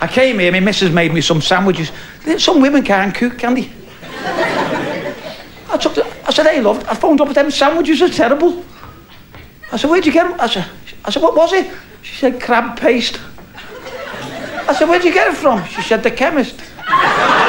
I came here, my missus made me some sandwiches. Some women can't cook, can they? I said, hey, love, I phoned up with them sandwiches, are terrible. I said, where'd you get them? I said, what was it? She said, crab paste. I said, where'd you get it from? She said, the chemist.